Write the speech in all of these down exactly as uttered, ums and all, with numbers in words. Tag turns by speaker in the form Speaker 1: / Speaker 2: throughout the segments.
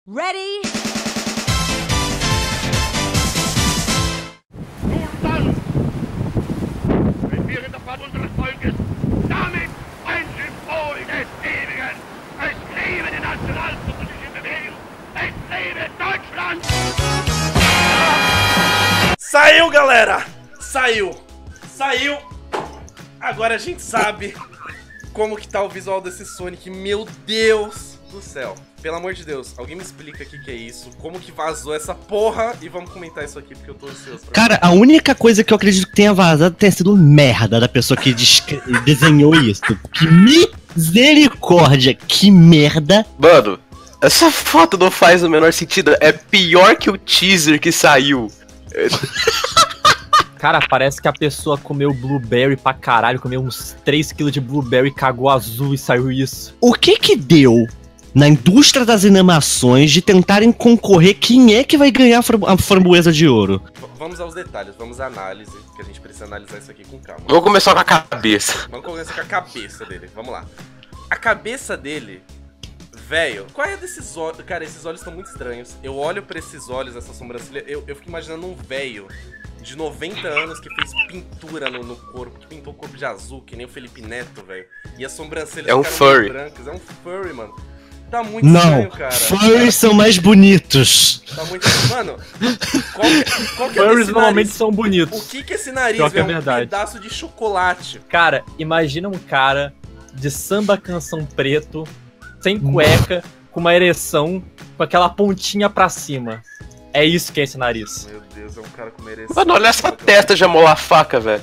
Speaker 1: Ready?
Speaker 2: Nun dann, wenn wir in der Fahrt unseres Volkes damit ein Symbol des Ewigen, es lebe die nationalsozialistische Bewegung, es lebe Deutschland!
Speaker 3: Saiu, galera! Saiu! Saiu! Agora a gente sabe como que tá o visual desse Sonic. Meu Deus do céu! Pelo amor de Deus, alguém me explica o que, que é isso, como que vazou essa porra e vamos comentar isso aqui porque eu tô ansioso pra
Speaker 4: Cara, a única coisa que eu acredito que tenha vazado tenha sido merda da pessoa que desenhou isso. Que misericórdia, que merda.
Speaker 5: Mano, essa foto não faz o menor sentido, é pior que o teaser que saiu.
Speaker 6: Cara, parece que a pessoa comeu blueberry pra caralho, comeu uns três quilos de blueberry, cagou azul e saiu isso.
Speaker 4: O que que deu na indústria das animações de tentarem concorrer quem é que vai ganhar a framboesa de ouro?
Speaker 3: V vamos aos detalhes, vamos à análise, que a gente precisa analisar isso aqui com calma.
Speaker 5: Vou começar com a cabeça.
Speaker 3: Vamos começar com a cabeça dele, vamos lá. A cabeça dele, velho, qual é desses olhos? Cara, esses olhos estão muito estranhos. Eu olho pra esses olhos, essa sobrancelha, eu, eu fico imaginando um velho de noventa anos que fez pintura no, no corpo, que pintou o corpo de azul, que nem o Felipe Neto, velho. E as sobrancelhas
Speaker 5: é um
Speaker 3: ficaram
Speaker 5: furry.
Speaker 3: brancas, é um furry, mano. Tá muito
Speaker 4: Não,
Speaker 3: estranho, cara.
Speaker 4: furries são mais bonitos.
Speaker 3: Tá muito... Mano, qual que, qual que é
Speaker 6: Furries
Speaker 3: desse
Speaker 6: normalmente
Speaker 3: nariz?
Speaker 6: são bonitos.
Speaker 3: O que que é esse nariz,
Speaker 6: Pior que é
Speaker 3: velho? É um
Speaker 6: verdade.
Speaker 3: pedaço de chocolate.
Speaker 6: Cara, imagina um cara de samba canção preto, sem cueca, com uma ereção, com aquela pontinha pra cima. É isso que é esse nariz.
Speaker 3: Meu Deus, é um cara com uma ereção.
Speaker 5: Mano, olha essa testa de amolar a faca, velho.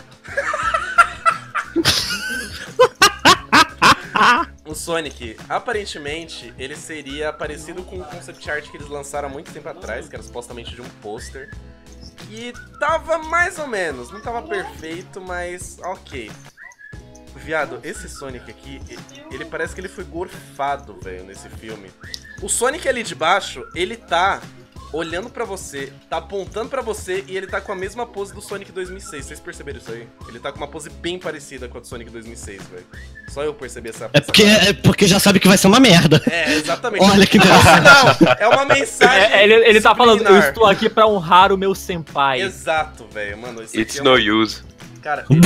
Speaker 3: O Sonic, aparentemente, ele seria parecido com o concept art que eles lançaram há muito tempo atrás, que era supostamente de um pôster. Que tava mais ou menos, não tava perfeito, mas ok. Viado, esse Sonic aqui, ele parece que ele foi gorfado, velho, nesse filme. O Sonic ali de baixo, ele tá olhando pra você, tá apontando pra você e ele tá com a mesma pose do Sonic dois mil e seis. Vocês perceberam isso aí? Ele tá com uma pose bem parecida com a do Sonic dois mil e seis, velho. Só eu percebi essa...
Speaker 4: É porque, é porque já sabe que vai ser uma merda.
Speaker 3: É, exatamente.
Speaker 4: Olha que interessante.
Speaker 3: Não, é uma mensagem.
Speaker 6: É, ele, ele tá falando, eu
Speaker 3: subliminar.
Speaker 6: estou aqui pra honrar o meu senpai.
Speaker 3: Exato, velho. Mano, esse
Speaker 5: It's
Speaker 3: aqui é
Speaker 5: no
Speaker 3: um...
Speaker 5: use.
Speaker 3: Cara, ele...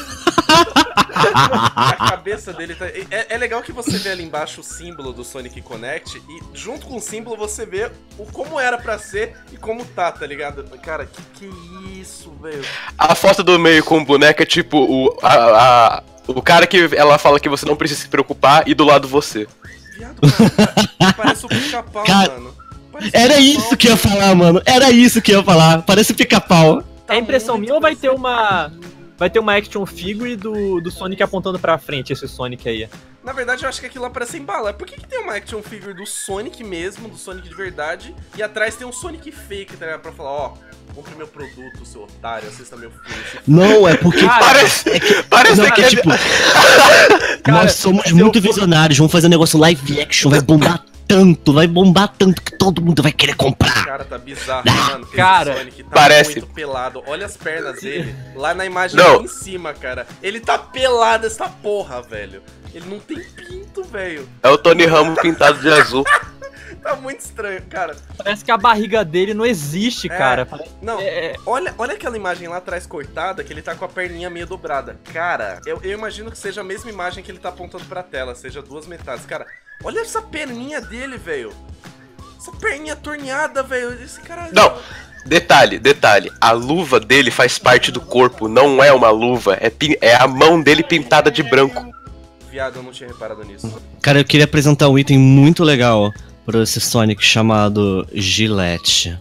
Speaker 3: a cabeça dele tá... É, é legal que você vê ali embaixo o símbolo do Sonic Connect e junto com o símbolo você vê o como era pra ser e como tá, tá ligado? Cara, que que é isso, velho?
Speaker 5: A foto do meio com o boneco é tipo o, a, a, o cara que ela fala que você não precisa se preocupar e do lado você.
Speaker 3: Viado, cara, parece o Pica-Pau,
Speaker 4: Cara,
Speaker 3: mano. Parece
Speaker 4: Era
Speaker 3: Pica-Pau.
Speaker 4: isso que eu ia falar, mano. Era isso que eu ia falar. Parece pica-pau.
Speaker 3: Tá
Speaker 6: É impressão
Speaker 3: muito
Speaker 6: minha ou vai ter
Speaker 3: parecido.
Speaker 6: uma... Vai ter uma action figure do, do Sonic apontando pra frente, esse Sonic aí.
Speaker 3: Na verdade, eu acho que aquilo lá parece embalar. Por que que tem uma action figure do Sonic mesmo, do Sonic de verdade, e atrás tem um Sonic fake, tá ligado? Pra falar, ó, compre meu produto, seu otário, assista meu filme. Se
Speaker 4: Não, é porque...
Speaker 6: Cara,
Speaker 5: Parece, parece
Speaker 4: Não,
Speaker 5: que
Speaker 4: é
Speaker 5: é
Speaker 4: tipo...
Speaker 6: Cara,
Speaker 4: nós somos
Speaker 6: se eu
Speaker 4: muito
Speaker 6: for-
Speaker 4: visionários. Vamos fazer um negócio live action. Vai bombar tanto. Vai bombar tanto que todo mundo vai querer comprar.
Speaker 3: Cara, tá bizarro, mano. Esse
Speaker 6: Cara,
Speaker 3: Sonic tá
Speaker 5: parece.
Speaker 3: muito pelado. Olha as pernas dele lá na imagem
Speaker 5: Não.
Speaker 3: lá em cima, cara. Ele tá pelado essa porra, velho. Ele não tem pinto, velho.
Speaker 5: é o Tony Ramos pintado de azul.
Speaker 3: Tá muito estranho, cara.
Speaker 6: Parece que a barriga dele não existe,
Speaker 3: É.
Speaker 6: cara. Parece-
Speaker 3: Não,
Speaker 6: É,
Speaker 3: olha, olha aquela imagem lá atrás cortada, que ele tá com a perninha meio dobrada. Cara, eu, eu imagino que seja a mesma imagem que ele tá apontando pra tela, seja duas metades. Cara, olha essa perninha dele, velho. Essa perninha torneada, velho. Esse cara...
Speaker 5: Não, detalhe, detalhe. A luva dele faz parte do corpo, não é uma luva. É, pin- é a mão dele pintada de branco.
Speaker 3: Viado, eu não tinha reparado nisso.
Speaker 4: Cara, eu queria apresentar um item muito legal para esse Sonic chamado Gillette.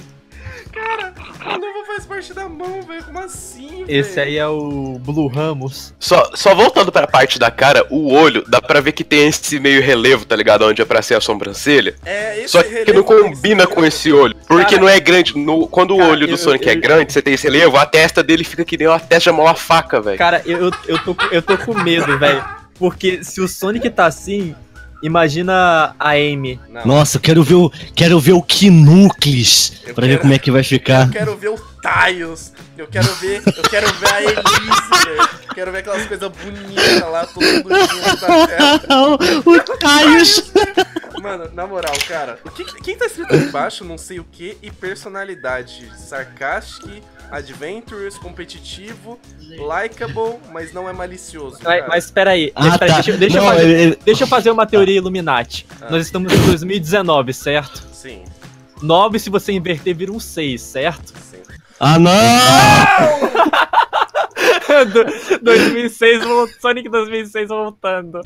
Speaker 3: A luva faz parte da mão, velho. Como assim, velho?
Speaker 6: esse aí é o Blue Ramos.
Speaker 5: Só, só voltando pra parte da cara, o olho, dá pra ver que tem esse meio relevo, tá ligado? Onde é pra ser a sobrancelha.
Speaker 3: É, esse
Speaker 5: Só que
Speaker 3: relevo
Speaker 5: não
Speaker 3: tem
Speaker 5: combina com esse olho. Porque
Speaker 6: Cara,
Speaker 5: não é grande. No, quando
Speaker 6: cara,
Speaker 5: o olho do
Speaker 6: eu-
Speaker 5: Sonic
Speaker 6: eu-
Speaker 5: é grande, você tem esse relevo, a testa dele fica que nem uma testa de amolar faca, velho.
Speaker 6: Cara, eu, eu, eu, tô, eu tô com medo, velho. Porque se o Sonic tá assim, imagina a Amy.
Speaker 3: Não,
Speaker 4: Nossa, eu quero ver o, quero ver o Knuckles
Speaker 3: Eu
Speaker 4: pra ver
Speaker 3: quero-
Speaker 4: como é que vai ficar.
Speaker 3: eu quero ver o Tails. Eu quero ver, eu quero ver a Elise, velho. Eu quero ver aquelas coisas bonitas lá, todo mundo junto na tela.
Speaker 4: O Tails.
Speaker 3: Mano, na moral, cara, o que, quem tá escrito ali embaixo, não sei o que, e personalidade. Sarcastic, adventurous, competitivo, likable, mas não é malicioso.
Speaker 6: Mas,
Speaker 3: cara.
Speaker 6: mas peraí,
Speaker 4: Ah,
Speaker 6: deixa,
Speaker 4: tá.
Speaker 6: deixa, deixa
Speaker 4: Não,
Speaker 6: eu fazer,
Speaker 4: ele-
Speaker 6: deixa eu fazer uma teoria Illuminati.
Speaker 3: Ah.
Speaker 6: Nós estamos em dois mil e dezenove, certo?
Speaker 3: Sim,
Speaker 6: nove, se você inverter, vira um seis, certo?
Speaker 3: sim.
Speaker 4: Ah, não!
Speaker 6: Do- dois mil e seis, vol- Sonic dois mil e seis voltando.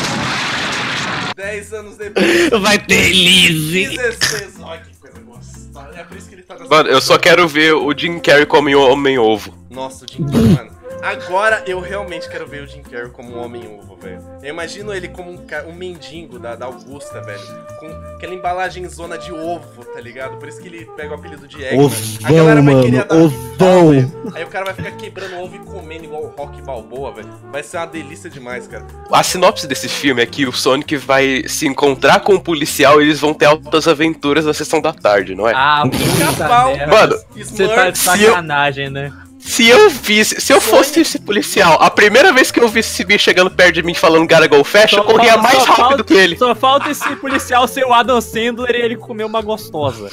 Speaker 3: dez anos depois,
Speaker 4: Vai ter Elise.
Speaker 3: dezesseis. Olha que coisa gostosa. É por isso que ele tá nessa
Speaker 5: Mano, eu só quero ver o Jim Carrey como Homem-Ovo.
Speaker 3: Nossa, o Jim Carrey, mano. Agora eu realmente quero ver o Jim Carrey como um homem-ovo, velho. Eu imagino ele como um, ca- um mendigo da, da Augusta, velho. Com aquela embalagem zona de ovo, tá ligado? Por isso que ele pega o apelido de Eggman. A galera
Speaker 4: Ovão,
Speaker 3: vai
Speaker 4: mano.
Speaker 3: querer dar
Speaker 4: Ovão.
Speaker 3: velho. Aí o cara vai ficar quebrando ovo e comendo igual o Rock Balboa, velho. Vai ser uma delícia demais, cara.
Speaker 5: A sinopse desse filme é que o Sonic vai se encontrar com um policial e eles vão ter altas aventuras na sessão da tarde, não é?
Speaker 6: Ah,
Speaker 3: Pica-pau,
Speaker 6: puta merda.
Speaker 5: Mano,
Speaker 6: Você tá de
Speaker 3: Smurfs.
Speaker 6: sacanagem, né?
Speaker 5: Se eu visse, se eu fosse esse policial, a primeira vez que eu visse esse bicho chegando perto de mim falando gotta go fast, eu corria
Speaker 6: falta-
Speaker 5: mais
Speaker 6: só
Speaker 5: rápido
Speaker 6: falta-
Speaker 5: que ele.
Speaker 6: Só falta esse policial ser o Adam Sandler e ele comer uma gostosa.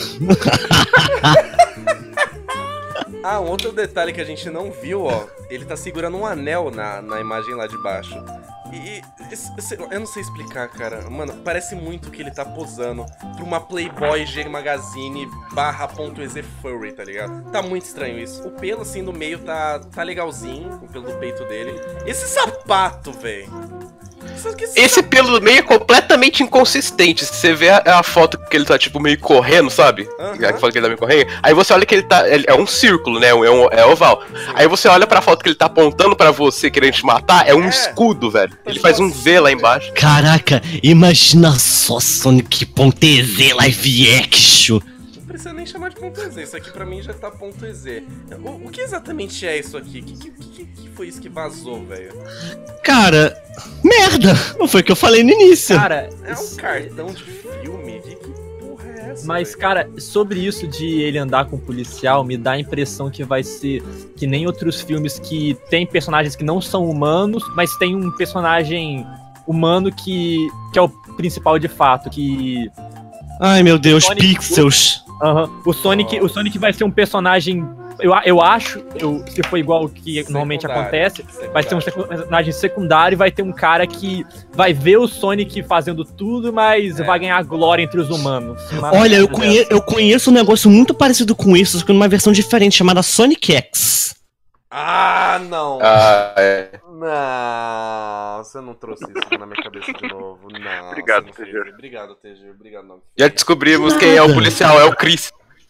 Speaker 3: Ah, um outro detalhe que a gente não viu, ó. Ele tá segurando um anel na, na imagem lá de baixo. E, esse- esse- eu não sei explicar, cara. Mano, parece muito que ele tá posando pra uma Playboy G Magazine barra ponto .ez furry, tá ligado? Tá muito estranho isso. O pelo, assim, no meio tá, tá legalzinho, o pelo do peito dele. Esse sapato, velho.
Speaker 5: Esse pelo do meio é completamente inconsistente. Você vê a, a foto que ele tá, tipo, meio correndo, sabe?
Speaker 3: Aham.
Speaker 5: A foto que ele tá meio correndo. Aí você olha que ele tá. ele- é um círculo, né? É, um, é oval. Aí você olha pra foto que ele tá apontando pra você, querendo te matar, é um
Speaker 3: É.
Speaker 5: escudo, velho. Ele faz um V lá embaixo.
Speaker 4: Caraca, imagina só Sonic.ez live action.
Speaker 3: Não precisa nem chamar de ponto .ez, isso aqui pra mim já tá ponto .ez. O, o que exatamente é isso aqui? O que, que, que, que foi isso que vazou, velho?
Speaker 4: Cara, merda! Não foi o que eu falei no início.
Speaker 6: Cara,
Speaker 3: É um cartão de filme? Que, que porra é essa?
Speaker 6: mas,
Speaker 3: velho?
Speaker 6: cara, sobre isso de ele andar com o policial, me dá a impressão que vai ser que nem outros filmes que tem personagens que não são humanos, mas tem um personagem humano que, que é o principal de fato, que...
Speaker 4: Ai meu Deus,
Speaker 6: Sonic-
Speaker 4: pixels.
Speaker 6: Aham. O Sonic, o Sonic vai ser um personagem, eu, eu acho, eu, se for igual o que normalmente
Speaker 3: Secundário.
Speaker 6: acontece, vai ser um
Speaker 3: Secundário.
Speaker 6: secu- personagem secundário e vai ter um cara que vai ver o Sonic fazendo tudo, mas
Speaker 3: É.
Speaker 6: vai ganhar glória entre os humanos. Uma
Speaker 4: Olha, eu,
Speaker 6: merda
Speaker 4: conhe
Speaker 6: dessa.
Speaker 4: eu conheço um negócio muito parecido com isso, só que numa versão diferente, chamada Sonic X.
Speaker 3: Ah, não!
Speaker 5: Ah, é.
Speaker 3: Não, você não trouxe isso na minha cabeça de novo. Não.
Speaker 5: Obrigado,
Speaker 3: você não fez.
Speaker 5: T G.
Speaker 3: Obrigado, T G. Obrigado, não.
Speaker 5: Já descobrimos quem é o policial, é o Chris.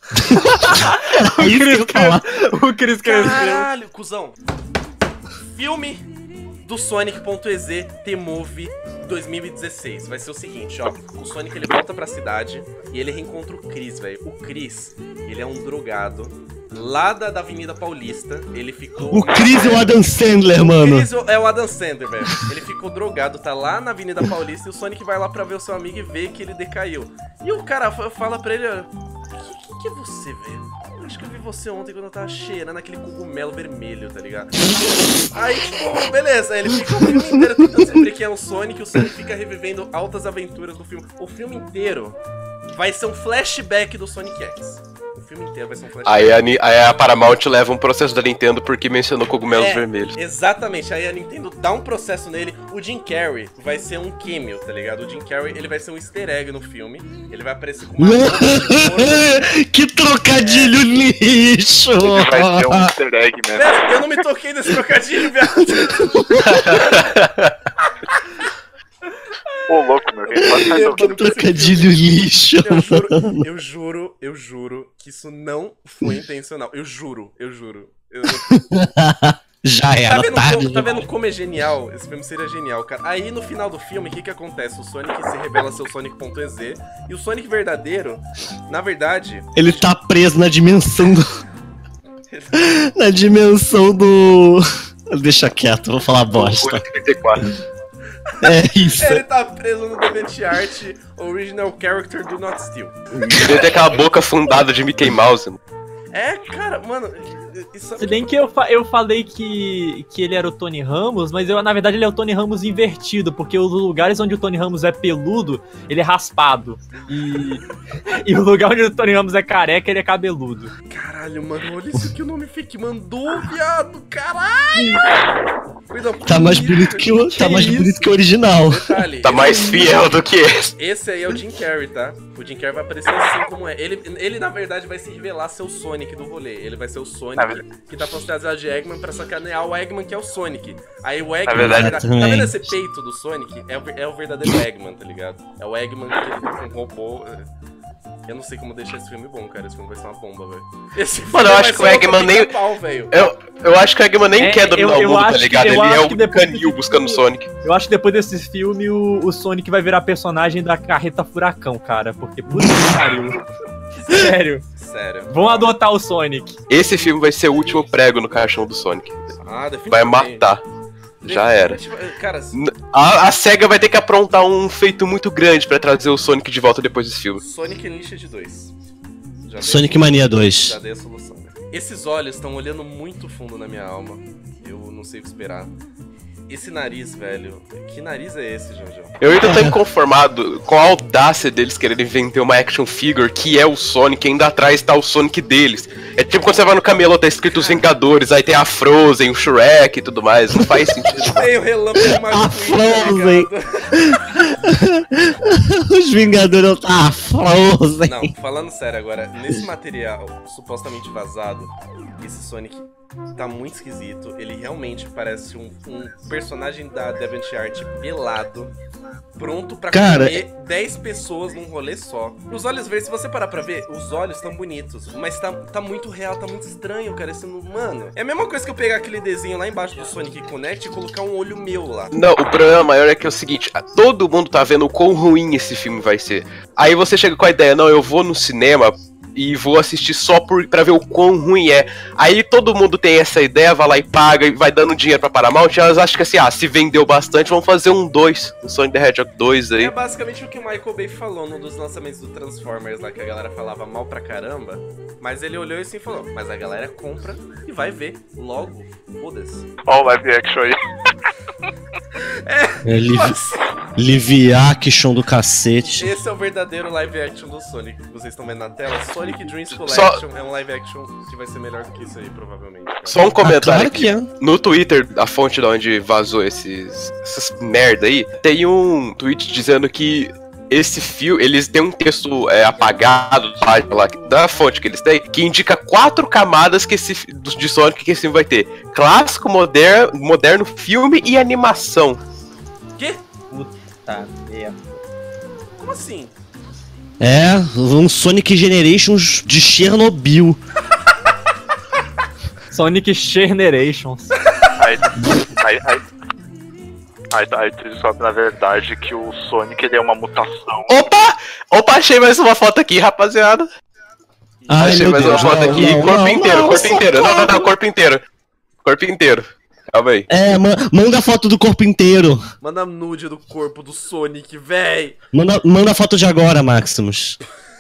Speaker 4: É isso que eu ia falar.
Speaker 6: O Chris cresceu.
Speaker 3: Caralho, cuzão. Filme do Sonic.ez T-Movie dois mil e dezesseis. Vai ser o seguinte, ó. O Sonic, ele volta pra cidade e ele reencontra o Chris, velho. O Chris, ele é um drogado lá da, da Avenida Paulista. Ele ficou...
Speaker 4: O Chris é o Adam Sandler,
Speaker 3: O
Speaker 4: mano.
Speaker 3: Chris é o Adam Sandler, velho. Ele ficou drogado, tá lá na Avenida Paulista e o Sonic vai lá pra ver o seu amigo e vê que ele decaiu. E o cara fa- fala pra ele, ó, que, que, que é você, velho? Acho que eu vi você ontem quando eu tava cheirando aquele cogumelo vermelho, tá ligado? Aí, tipo, beleza, aí ele fica o filme inteiro tentando descobrir quem é o Sonic, e o Sonic fica revivendo altas aventuras do filme. O filme inteiro vai ser um flashback do Sonic X. O filme inteiro vai ser um flashback.
Speaker 5: Aí a, Ni- aí a Paramount leva um processo da Nintendo porque mencionou cogumelos
Speaker 3: É,
Speaker 5: vermelhos.
Speaker 3: Exatamente, aí a Nintendo dá um processo nele. O Jim Carrey vai ser um cameo, tá ligado? O Jim Carrey, ele vai ser um easter egg no filme. Ele vai aparecer com uma roupa de corpo.
Speaker 4: Que trocadilho lixo!
Speaker 5: Vai ser um easter egg mesmo.
Speaker 3: Velho, eu não me toquei desse trocadilho, viado.
Speaker 5: Ô, louco, meu. Quem pode
Speaker 3: Eu
Speaker 5: fazer
Speaker 3: não
Speaker 4: Trocadilho lixo,
Speaker 3: Eu juro,
Speaker 4: mano.
Speaker 3: eu juro, eu juro que isso não foi intencional. Eu juro, eu juro. Eu-
Speaker 4: Já
Speaker 3: Tá
Speaker 4: era,
Speaker 3: vendo,
Speaker 4: tá?
Speaker 3: como, tá vendo como é genial? Esse filme seria genial, cara. Aí no final do filme, o que que acontece? O Sonic se revela ser o Sonic.ez e o Sonic verdadeiro, na verdade,
Speaker 4: Ele tá preso na dimensão do. Na dimensão do. Deixa quieto, vou falar bosta.
Speaker 5: trinta e quatro.
Speaker 4: É isso.
Speaker 3: ele tá preso no DeviantArt Original Character Do Not Steal.
Speaker 5: Ele tem aquela boca fundada de Mickey Mouse. Mano.
Speaker 3: É, cara, mano. Isso...
Speaker 6: Se bem que eu, fa eu falei que, que ele era o Tony Ramos, mas eu, na verdade ele é o Tony Ramos invertido, porque os lugares onde o Tony Ramos é peludo, ele é raspado. E, e o lugar onde o Tony Ramos é careca, ele é cabeludo.
Speaker 3: Caralho, mano, olha isso que o nome fake mandou, viado. Caralho! Coisa
Speaker 4: Tá mais bonito que o, tá
Speaker 6: Que
Speaker 4: mais
Speaker 6: isso?
Speaker 4: bonito que o original.
Speaker 3: Detalhe,
Speaker 5: Tá mais fiel do que esse.
Speaker 3: esse aí é o Jim Carrey, tá? O Jim Carrey vai aparecer assim como é. Ele, ele na verdade, vai se revelar ser o Sonic do rolê. Ele vai ser o Sonic que tá fantasiado de Eggman pra sacanear o Eggman, que é o Sonic. Aí o Eggman...
Speaker 5: verdade,
Speaker 3: vai dar- tá
Speaker 4: também.
Speaker 3: vendo esse peito do Sonic? É o, é o verdadeiro Eggman, tá ligado? É o Eggman que ele tá com robô... Eu não sei como deixar esse filme bom, cara. Esse filme vai ser uma bomba, velho. Esse filme
Speaker 5: Mano, eu
Speaker 3: vai
Speaker 5: acho que
Speaker 3: ser
Speaker 5: o
Speaker 3: outro
Speaker 5: Eggman nem-
Speaker 3: pica-pau, velho.
Speaker 5: Eu, eu acho que o Eggman nem
Speaker 6: É,
Speaker 5: quer dominar
Speaker 6: eu-
Speaker 5: o
Speaker 6: eu
Speaker 5: mundo, tá
Speaker 6: acho que-
Speaker 5: ligado?
Speaker 6: eu
Speaker 5: Ele é
Speaker 6: acho
Speaker 5: o
Speaker 6: que depois
Speaker 5: canil
Speaker 6: desse
Speaker 5: buscando
Speaker 6: filme-
Speaker 5: Sonic.
Speaker 6: Eu acho que depois desse filme o, o Sonic vai virar personagem da Carreta Furacão, cara. Porque puta que pariu. Sério.
Speaker 3: Sério.
Speaker 6: Vão adotar o Sonic.
Speaker 5: Esse filme vai ser o último prego no caixão do Sonic.
Speaker 3: Ah, definitivamente.
Speaker 5: Vai matar. Já era.
Speaker 3: Cara,
Speaker 5: A, a SEGA vai ter que aprontar um feito muito grande pra trazer o Sonic de volta depois desse filme.
Speaker 3: Sonic Unleashed dois. Já dei-
Speaker 4: Sonic Mania dois.
Speaker 3: Já dei a solução. Né? Esses olhos estão olhando muito fundo na minha alma. Eu não sei o que esperar. Esse nariz, velho. Que nariz é esse, Jojo?
Speaker 5: Eu ainda tô inconformado com a audácia deles quererem vender uma action figure que é o Sonic, ainda atrás tá o Sonic deles. É tipo quando você vai no camelô, tá escrito os Vingadores, aí tem a Frozen, o Shrek e tudo mais. Não faz sentido.
Speaker 3: Tem o relâmpago mais
Speaker 4: A Frozen. Os Vingadores tá Frozen.
Speaker 3: Não, falando sério agora, nesse material supostamente vazado, esse Sonic tá muito esquisito. Ele realmente parece um, um personagem da DeviantArt pelado, pronto pra
Speaker 4: Cara,
Speaker 3: comer dez pessoas num rolê só. Os olhos verdes, se você parar pra ver, os olhos estão bonitos, mas tá, tá muito real, tá muito estranho, cara. Esse, não- mano, é a mesma coisa que eu pegar aquele desenho lá embaixo do Sonic Connect e colocar um olho meu lá.
Speaker 5: Não, o problema maior é que é o seguinte, todo mundo tá vendo o quão ruim esse filme vai ser. Aí você chega com a ideia, não, eu vou no cinema e vou assistir só por, pra ver o quão ruim é. Aí todo mundo tem essa ideia, vai lá e paga e vai dando dinheiro pra Paramount, e elas acham que assim, ah, se vendeu bastante, vamos fazer um dois, um Sonic the Hedgehog dois aí.
Speaker 3: É basicamente o que o Michael Bay falou num dos lançamentos do Transformers lá, que a galera falava mal pra caramba. Mas ele olhou e assim falou, mas a galera compra e vai ver logo, foda-se.
Speaker 1: Ó o live action aí.
Speaker 4: É live,
Speaker 3: Nossa,
Speaker 4: live action do cacete.
Speaker 3: esse é o verdadeiro live action do Sonic que vocês estão vendo na tela. Sonic Dreams Collection é um live action que vai ser melhor do que isso aí, provavelmente. Cara.
Speaker 5: Só um
Speaker 4: Ah,
Speaker 5: comentário
Speaker 4: claro
Speaker 5: aqui.
Speaker 4: que é.
Speaker 5: No Twitter, a fonte de onde vazou esses, essas merda aí, tem um tweet dizendo que esse filme, eles têm um texto é, apagado da página lá, da fonte que eles têm, que indica quatro camadas que esse, fi- do- de Sonic que esse filme vai ter. Clássico, moderno, moderno, filme e animação.
Speaker 3: Quê?
Speaker 6: Tá, merda.
Speaker 3: Como assim?
Speaker 4: É, um Sonic Generations de Chernobyl.
Speaker 6: Sonic Generations.
Speaker 1: Aí, aí, aí, aí, aí tu descobre na verdade que o Sonic ele é uma mutação.
Speaker 5: Opa! Opa, achei mais uma foto aqui, rapaziada.
Speaker 4: Ai,
Speaker 5: achei
Speaker 4: meu
Speaker 5: mais
Speaker 4: Deus,
Speaker 5: uma foto
Speaker 4: não,
Speaker 5: aqui,
Speaker 4: não,
Speaker 5: corpo
Speaker 4: não,
Speaker 5: inteiro,
Speaker 4: não,
Speaker 5: corpo inteiro. Não, não, não, corpo inteiro. Corpo inteiro. Calma aí.
Speaker 4: É, ma- manda a foto do corpo inteiro.
Speaker 3: Manda nude do corpo do Sonic, véi!
Speaker 4: Manda, manda a foto de agora, Maximus.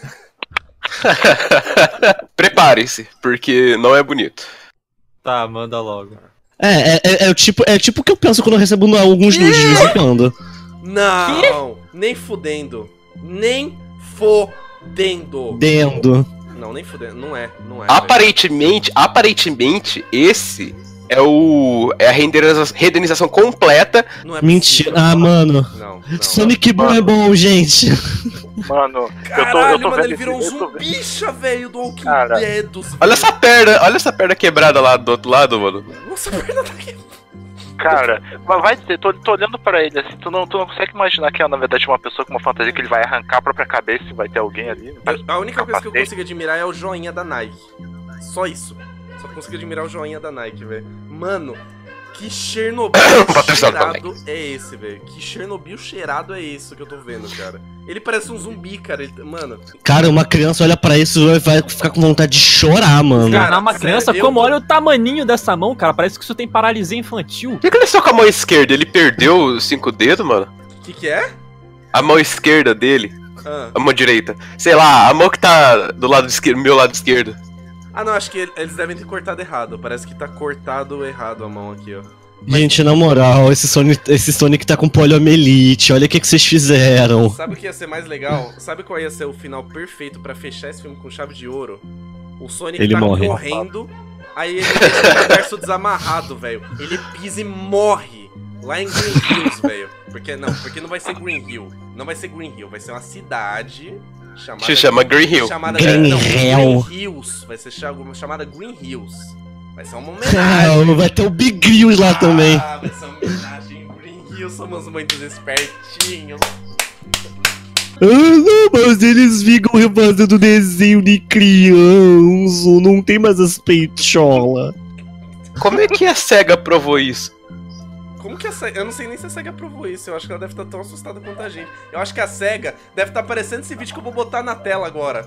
Speaker 5: Preparem-se, porque não é bonito.
Speaker 6: Tá, manda logo.
Speaker 4: É, é, é, é o tipo, é tipo o que eu penso quando eu recebo alguns nudes de vez em quando.
Speaker 3: Não! Nem fudendo. Nem fodendo.
Speaker 4: Dendo.
Speaker 3: Não, nem fudendo. Não é, não é.
Speaker 5: Aparentemente, aparentemente, esse é o é a renderiza- renderização completa.
Speaker 3: velho. Não é
Speaker 4: Mentira.
Speaker 3: possível.
Speaker 4: Ah, mano.
Speaker 3: Não, não.
Speaker 4: Sonic bom é bom, gente.
Speaker 1: Mano, eu tô,
Speaker 3: Caralho,
Speaker 1: eu tô
Speaker 3: mano,
Speaker 1: vendo
Speaker 3: ele virou um
Speaker 1: esse- eu tô vendo-
Speaker 3: zumbicha, velho, do Walking
Speaker 1: Cara.
Speaker 3: Dead.
Speaker 5: Olha essa perna, olha essa perna quebrada lá do outro lado, mano.
Speaker 3: Nossa, a perna tá aqui.
Speaker 1: Cara, mas vai dizer, tô, tô olhando pra ele assim, tu não, tu não consegue imaginar que é na verdade uma pessoa com uma fantasia que ele vai arrancar a própria cabeça e vai ter alguém ali? Não parece
Speaker 3: A única coisa que eu
Speaker 1: capacete.
Speaker 3: consigo admirar é o joinha da Nike. Só isso. Só consigo admirar o joinha da Nike, velho. Mano, que Chernobyl
Speaker 5: Patrocinado pela
Speaker 3: cheirado é esse, velho? Que Chernobyl cheirado é isso que eu tô vendo, cara? Ele parece um zumbi, cara. Ele- mano,
Speaker 4: Cara, uma criança olha pra isso e vai ficar com vontade de chorar, mano.
Speaker 3: Cara,
Speaker 6: Enganar uma criança,
Speaker 3: sério, eu
Speaker 6: como
Speaker 3: tô-
Speaker 6: olha o tamaninho dessa mão, cara, parece que isso tem paralisia infantil.
Speaker 5: O que que ele só com a mão esquerda? Ele perdeu os cinco dedos, mano?
Speaker 3: o que que é?
Speaker 5: A mão esquerda dele,
Speaker 3: Ah.
Speaker 5: a mão direita. Sei lá, a mão que tá do lado esquerdo, meu lado esquerdo.
Speaker 3: Ah, não, acho que ele- eles devem ter cortado errado. Parece que tá cortado errado a mão aqui, ó.
Speaker 4: Gente, na moral, esse Sonic, esse Sonic tá com poliomielite, olha o que, que vocês fizeram.
Speaker 3: Sabe o que ia ser mais legal? Sabe qual ia ser o final perfeito pra fechar esse filme com chave de ouro? O Sonic
Speaker 4: Ele
Speaker 3: tá
Speaker 4: morre.
Speaker 3: correndo, aí ele deixa o universo desamarrado, velho. Ele pisa e morre lá em Green Hills, velho. Porque não, porque não vai ser Green Hill. Não vai ser Green Hill, vai ser uma cidade chamada...
Speaker 5: Se chama Green Hill.
Speaker 3: Chamada
Speaker 4: Green
Speaker 3: não,
Speaker 4: Hill.
Speaker 3: Green Hills. Vai ser cha- chamada Green Hills. Vai ser uma homenagem.
Speaker 4: Ah, vai ter o Big Grills lá também.
Speaker 3: Ah, vai ser uma homenagem. Green Hill, somos muito espertinhos.
Speaker 4: Ah, não, mas eles ficam refazendo desenho de criança, não tem mais as peitolas.
Speaker 5: Como é que a SEGA aprovou isso?
Speaker 3: Como que a SEGA... Eu não sei nem se a SEGA aprovou isso. Eu acho que ela deve estar tão assustada quanto a gente. Eu acho que a SEGA deve estar aparecendo esse vídeo que eu vou botar na tela agora.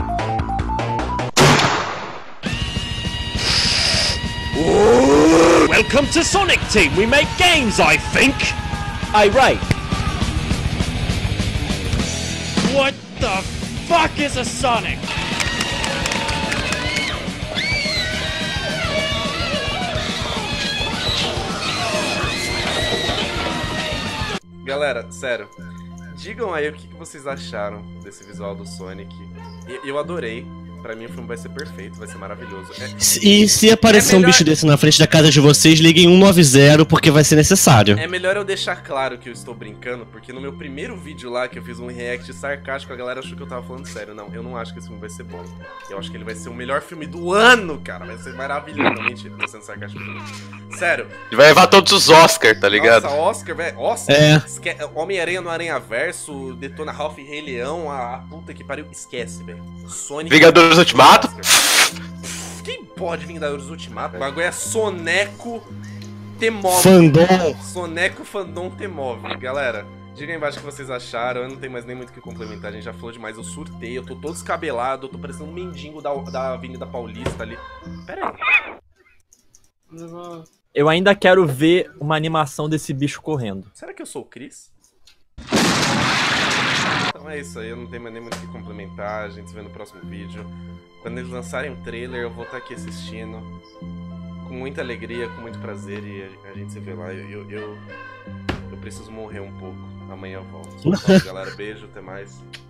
Speaker 7: Welcome to Sonic Team. We make games, I think.
Speaker 6: Ai, right.
Speaker 7: What the fuck is a Sonic?
Speaker 3: Galera, sério. Digam aí o que que vocês acharam desse visual do Sonic. E- Eu adorei. Pra mim o filme vai ser perfeito, vai ser maravilhoso. É-
Speaker 4: E se aparecer
Speaker 3: É
Speaker 4: um
Speaker 3: melhor-
Speaker 4: bicho desse na frente da casa de vocês, liguem um nove zero porque vai ser necessário.
Speaker 3: É melhor eu deixar claro que eu estou brincando, porque no meu primeiro vídeo lá, que eu fiz um react sarcástico, a galera achou que eu tava falando sério. Não, eu não acho que esse filme vai ser bom. Eu acho que ele vai ser o melhor filme do ano, cara. Vai ser maravilhoso. Não, mentira, tô sendo sarcástico. Sério.
Speaker 5: Ele vai levar todos os Oscars, tá ligado?
Speaker 3: Nossa, Oscar, velho. Oscar.
Speaker 4: É.
Speaker 3: Esque... Homem-Aranha no Aranha-Verso, Detona Ralph e Rei Leão, a, a puta que pariu. Esquece, velho. Sonic.
Speaker 5: Vingadores Ultimato?
Speaker 3: Oscar. Quem pode Vingadores Ultimato? O bagulho é Soneco Temove.
Speaker 4: Fandom.
Speaker 3: Soneco Fandom Temove. Galera, diga aí embaixo o que vocês acharam. Eu não tenho mais nem muito o que complementar. A gente já falou demais. Eu surtei. Eu tô todo descabelado. Eu tô parecendo um mendigo da, da Avenida Paulista ali. Pera aí.
Speaker 6: Eu ainda quero ver uma animação desse bicho correndo.
Speaker 3: Será que eu sou o Chris? Então é isso aí. Eu não tenho mais nem muito o que complementar. A gente se vê no próximo vídeo. Quando eles lançarem o trailer, eu vou estar aqui assistindo. Com muita alegria, com muito prazer. E a, a gente se vê lá. Eu, eu, eu, eu preciso morrer um pouco. Amanhã eu volto. Galera, beijo. Até mais.